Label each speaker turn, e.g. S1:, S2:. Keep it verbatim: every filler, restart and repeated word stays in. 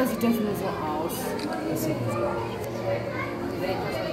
S1: oder sieht das nur so aus?
S2: Das sieht so aus.